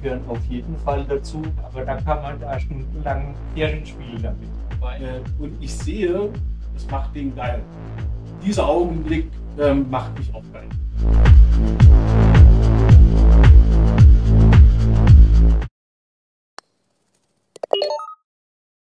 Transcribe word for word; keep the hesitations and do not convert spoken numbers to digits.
gehören auf jeden Fall dazu, aber da kann man da stundenlang Kirchen spielen damit. Äh, und ich sehe, das macht den geil. Dieser Augenblick ähm, macht mich auch geil.